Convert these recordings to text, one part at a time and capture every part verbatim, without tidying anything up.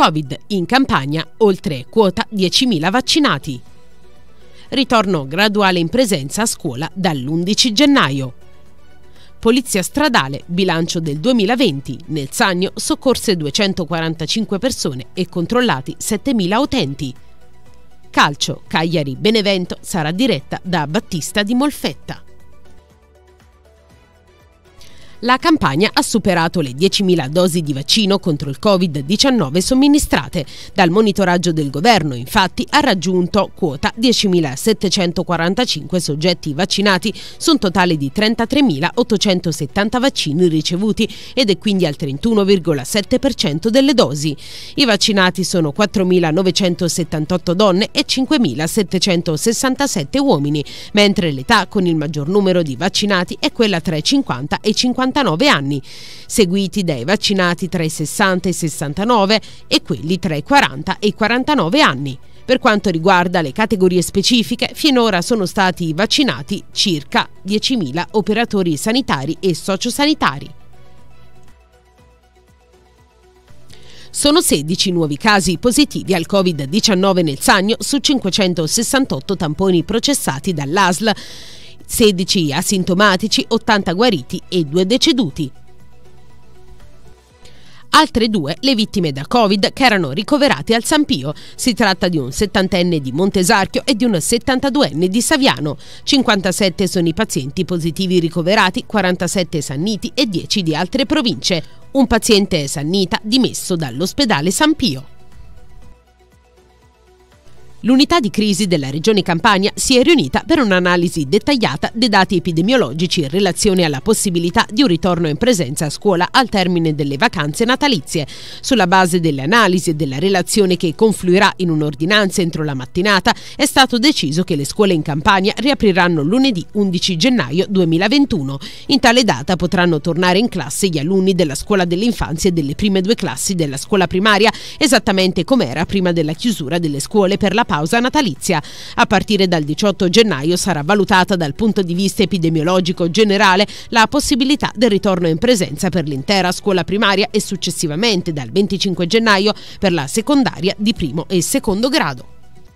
Covid, in Campania oltre quota diecimila vaccinati. Ritorno graduale in presenza a scuola dall'undici gennaio. Polizia stradale, bilancio del duemilaventi, nel Sannio soccorse duecentoquarantacinque persone e controllati settemila utenti. Calcio, Cagliari-Benevento sarà diretta da Battista di Molfetta. La Campania ha superato le diecimila dosi di vaccino contro il Covid diciannove somministrate. Dal monitoraggio del governo, infatti, ha raggiunto quota diecimilasettecentoquarantacinque soggetti vaccinati su un totale di trentatremilaottocentosettanta vaccini ricevuti ed è quindi al trentuno virgola sette per cento delle dosi. I vaccinati sono quattromilanovecentosettantotto donne e cinquemilasettecentosessantasette uomini, mentre l'età con il maggior numero di vaccinati è quella tra i cinquanta e i cinquantanove anni, seguiti dai vaccinati tra i sessanta e i sessantanove e quelli tra i quaranta e i quarantanove anni. Per quanto riguarda le categorie specifiche, finora sono stati vaccinati circa diecimila operatori sanitari e sociosanitari. Sono sedici nuovi casi positivi al Covid diciannove nel Sannio su cinquecentosessantotto tamponi processati dall'A S L, sedici asintomatici, ottanta guariti e due deceduti. Altre due le vittime da Covid che erano ricoverate al San Pio. Si tratta di un settantenne di Montesarchio e di un settantaduenne di Saviano. cinquantasette sono i pazienti positivi ricoverati, quarantasette sanniti e dieci di altre province. Un paziente sannita dimesso dall'ospedale San Pio. L'unità di crisi della Regione Campania si è riunita per un'analisi dettagliata dei dati epidemiologici in relazione alla possibilità di un ritorno in presenza a scuola al termine delle vacanze natalizie. Sulla base delle analisi e della relazione che confluirà in un'ordinanza entro la mattinata, è stato deciso che le scuole in Campania riapriranno lunedì undici gennaio duemilaventuno. In tale data potranno tornare in classe gli alunni della scuola dell'infanzia e delle prime due classi della scuola primaria, esattamente come era prima della chiusura delle scuole per la pausa natalizia. A partire dal diciotto gennaio sarà valutata dal punto di vista epidemiologico generale la possibilità del ritorno in presenza per l'intera scuola primaria e successivamente dal venticinque gennaio per la secondaria di primo e secondo grado.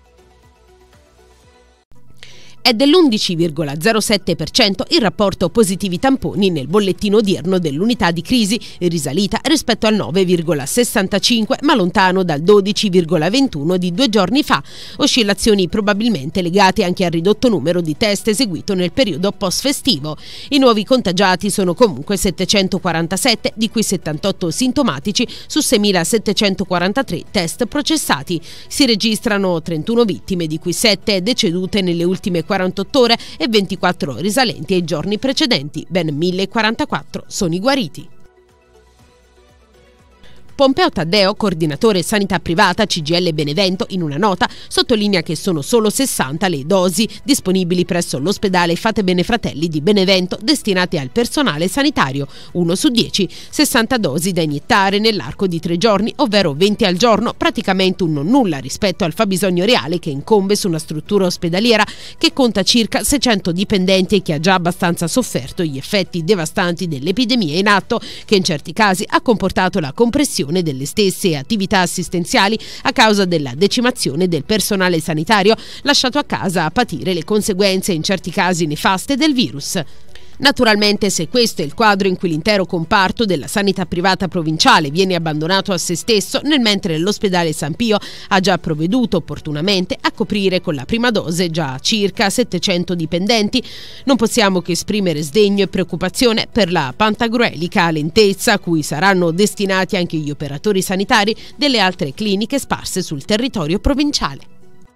È dell'undici virgola zero sette per cento il rapporto positivi tamponi nel bollettino odierno dell'unità di crisi, risalita rispetto al nove virgola sessantacinque ma lontano dal dodici virgola ventuno di due giorni fa, oscillazioni probabilmente legate anche al ridotto numero di test eseguito nel periodo post-festivo. I nuovi contagiati sono comunque settecentoquarantasette, di cui settantotto sintomatici su seimilasettecentoquarantatré test processati. Si registrano trentuno vittime, di cui sette decedute nelle ultime quarantotto ore e ventiquattro risalenti ai giorni precedenti. Ben mille quarantaquattro sono i guariti. Pompeo Taddeo, coordinatore sanità privata C G I L Benevento, in una nota sottolinea che sono solo sessanta le dosi disponibili presso l'ospedale Fatebenefratelli Fratelli di Benevento destinate al personale sanitario, uno su dieci, sessanta dosi da iniettare nell'arco di tre giorni, ovvero venti al giorno, praticamente un non nulla rispetto al fabbisogno reale che incombe su una struttura ospedaliera che conta circa seicento dipendenti e che ha già abbastanza sofferto gli effetti devastanti dell'epidemia in atto, che in certi casi ha comportato la compressione delle stesse attività assistenziali a causa della decimazione del personale sanitario lasciato a casa a patire le conseguenze in certi casi nefaste del virus. Naturalmente, se questo è il quadro in cui l'intero comparto della sanità privata provinciale viene abbandonato a se stesso, nel mentre l'ospedale San Pio ha già provveduto opportunamente a coprire con la prima dose già circa settecento dipendenti, non possiamo che esprimere sdegno e preoccupazione per la pantagruelica lentezza a cui saranno destinati anche gli operatori sanitari delle altre cliniche sparse sul territorio provinciale.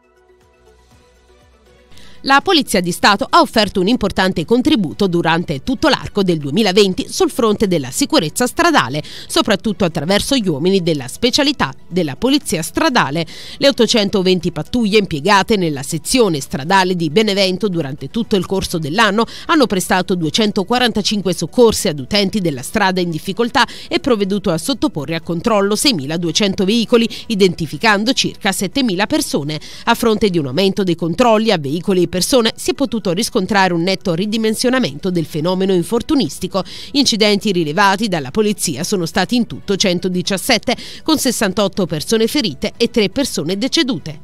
La Polizia di Stato ha offerto un importante contributo durante tutto l'arco del duemilaventi sul fronte della sicurezza stradale, soprattutto attraverso gli uomini della specialità della Polizia Stradale. Le ottocentoventi pattuglie impiegate nella sezione stradale di Benevento durante tutto il corso dell'anno hanno prestato duecentoquarantacinque soccorsi ad utenti della strada in difficoltà e provveduto a sottoporre a controllo seimiladuecento veicoli, identificando circa settemila persone. A fronte di un aumento dei controlli a veicoli persone, si è potuto riscontrare un netto ridimensionamento del fenomeno infortunistico. Incidenti rilevati dalla polizia sono stati in tutto centodiciassette, con sessantotto persone ferite e tre persone decedute.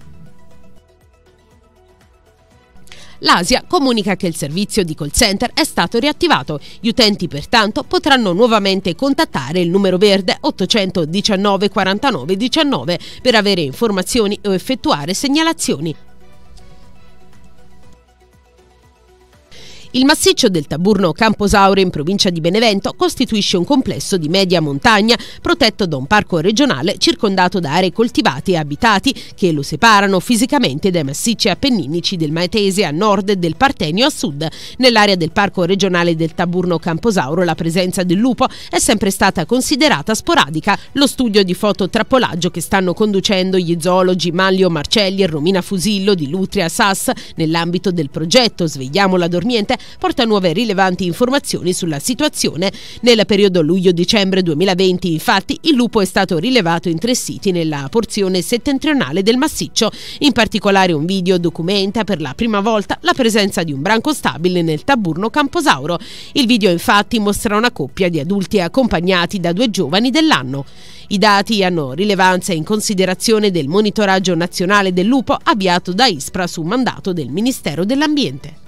L'Asia comunica che il servizio di call center è stato riattivato. Gli utenti pertanto potranno nuovamente contattare il numero verde ottocentodiciannove quarantanove diciannove per avere informazioni o effettuare segnalazioni. Il massiccio del Taburno Camposauro in provincia di Benevento costituisce un complesso di media montagna protetto da un parco regionale circondato da aree coltivate e abitati che lo separano fisicamente dai massicci appenninici del Maetese a nord e del Partenio a sud. Nell'area del parco regionale del Taburno Camposauro la presenza del lupo è sempre stata considerata sporadica. Lo studio di fototrappolaggio che stanno conducendo gli zoologi Manlio Marcelli e Romina Fusillo di Lutria S A S nell'ambito del progetto Svegliamo la dormiente porta nuove rilevanti informazioni sulla situazione. Nel periodo luglio-dicembre duemilaventi, infatti, il lupo è stato rilevato in tre siti nella porzione settentrionale del massiccio. In particolare un video documenta per la prima volta la presenza di un branco stabile nel Taburno Camposauro. Il video infatti mostra una coppia di adulti accompagnati da due giovani dell'anno. I dati hanno rilevanza in considerazione del monitoraggio nazionale del lupo avviato da ISPRA su mandato del Ministero dell'Ambiente.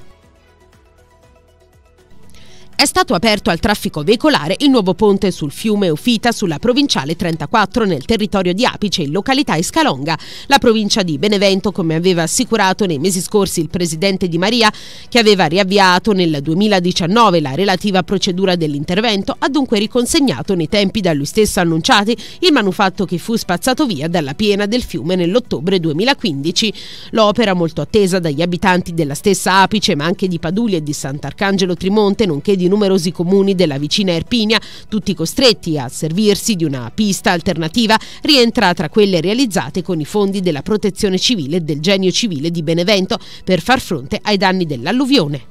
È stato aperto al traffico veicolare il nuovo ponte sul fiume Ufita sulla provinciale trentaquattro nel territorio di Apice in località Escalonga. La provincia di Benevento, come aveva assicurato nei mesi scorsi il presidente Di Maria, che aveva riavviato nel duemiladiciannove la relativa procedura dell'intervento, ha dunque riconsegnato nei tempi da lui stesso annunciati il manufatto che fu spazzato via dalla piena del fiume nell'ottobre duemilaquindici. L'opera, molto attesa dagli abitanti della stessa Apice ma anche di Paduli e di Sant'Arcangelo Trimonte, nonché di numerosi comuni della vicina Erpinia, tutti costretti a servirsi di una pista alternativa, rientra tra quelle realizzate con i fondi della Protezione Civile e del Genio Civile di Benevento per far fronte ai danni dell'alluvione.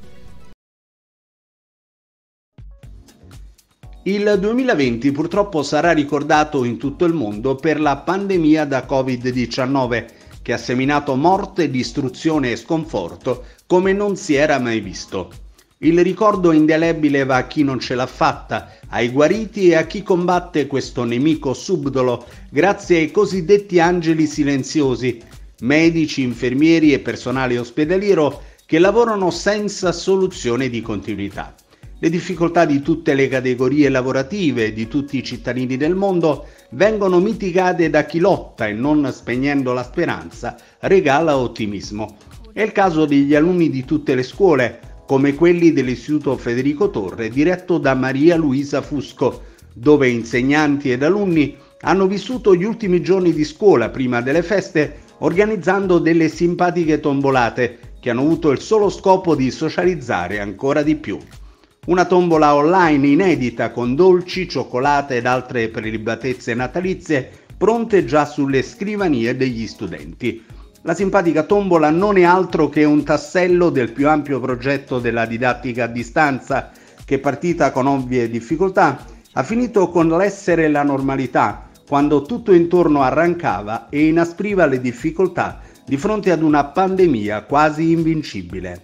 Il duemilaventi purtroppo sarà ricordato in tutto il mondo per la pandemia da covid diciannove, che ha seminato morte, distruzione e sconforto come non si era mai visto. Il ricordo indelebile va a chi non ce l'ha fatta, ai guariti e a chi combatte questo nemico subdolo grazie ai cosiddetti angeli silenziosi, medici, infermieri e personale ospedaliero che lavorano senza soluzione di continuità. Le difficoltà di tutte le categorie lavorative, di tutti i cittadini del mondo, vengono mitigate da chi lotta e non spegnendo la speranza regala ottimismo. È il caso degli alunni di tutte le scuole, come quelli dell'Istituto Federico Torre, diretto da Maria Luisa Fusco, dove insegnanti ed alunni hanno vissuto gli ultimi giorni di scuola prima delle feste, organizzando delle simpatiche tombolate che hanno avuto il solo scopo di socializzare ancora di più. Una tombola online inedita con dolci, cioccolate ed altre prelibatezze natalizie pronte già sulle scrivanie degli studenti. La simpatica tombola non è altro che un tassello del più ampio progetto della didattica a distanza che, partita con ovvie difficoltà, ha finito con l'essere la normalità, quando tutto intorno arrancava e inaspriva le difficoltà di fronte ad una pandemia quasi invincibile.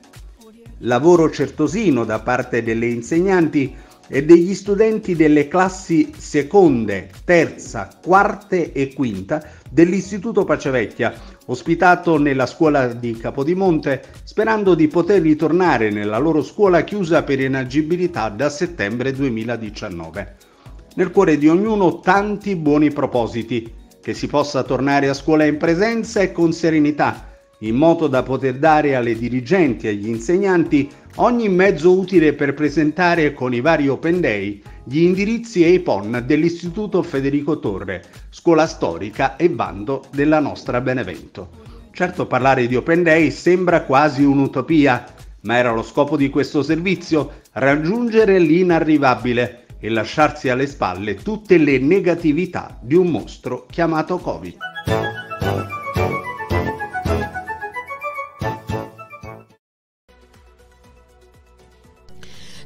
Lavoro certosino da parte delle insegnanti e degli studenti delle classi seconde, terza, quarte e quinta dell'Istituto Pacevecchia, ospitato nella scuola di Capodimonte, sperando di poter ritornare nella loro scuola chiusa per inagibilità da settembre duemiladiciannove. Nel cuore di ognuno tanti buoni propositi, che si possa tornare a scuola in presenza e con serenità, in modo da poter dare alle dirigenti e agli insegnanti ogni mezzo utile per presentare con i vari Open Day gli indirizzi e i P O N dell'Istituto Federico Torre, scuola storica e bando della nostra Benevento. Certo, parlare di Open Day sembra quasi un'utopia, ma era lo scopo di questo servizio raggiungere l'inarrivabile e lasciarsi alle spalle tutte le negatività di un mostro chiamato Covid.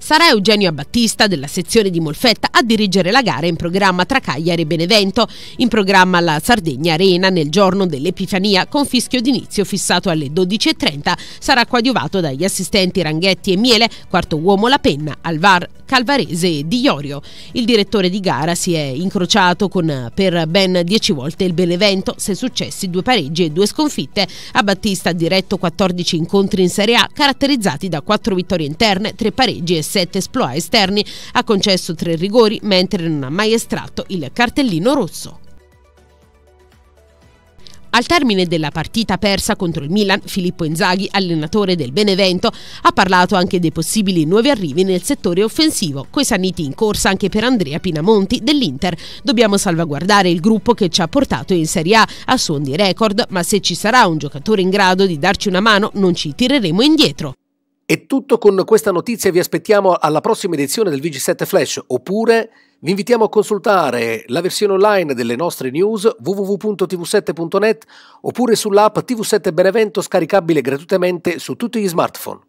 Sarà Eugenio Battista della sezione di Molfetta a dirigere la gara in programma tra Cagliari e Benevento. In programma la Sardegna Arena nel giorno dell'Epifania con fischio d'inizio fissato alle dodici e trenta. Sarà coadiuvato dagli assistenti Ranghetti e Miele, quarto uomo La Penna, Alvar, Calvarese e Di Iorio. Il direttore di gara si è incrociato con per ben dieci volte il Benevento, sei successi, due pareggi e due sconfitte. A Battista ha diretto quattordici incontri in Serie A caratterizzati da quattro vittorie interne, tre pareggi e sette esploit esterni. Ha concesso tre rigori mentre non ha mai estratto il cartellino rosso. Al termine della partita persa contro il Milan, Filippo Inzaghi, allenatore del Benevento, ha parlato anche dei possibili nuovi arrivi nel settore offensivo, coi Sanniti in corsa anche per Andrea Pinamonti dell'Inter. Dobbiamo salvaguardare il gruppo che ci ha portato in Serie A a suon di record, ma se ci sarà un giocatore in grado di darci una mano non ci tireremo indietro. È tutto con questa notizia, vi aspettiamo alla prossima edizione del V G sette Flash, oppure vi invitiamo a consultare la versione online delle nostre news w w w punto t v sette punto net oppure sull'app T V sette Benevento scaricabile gratuitamente su tutti gli smartphone.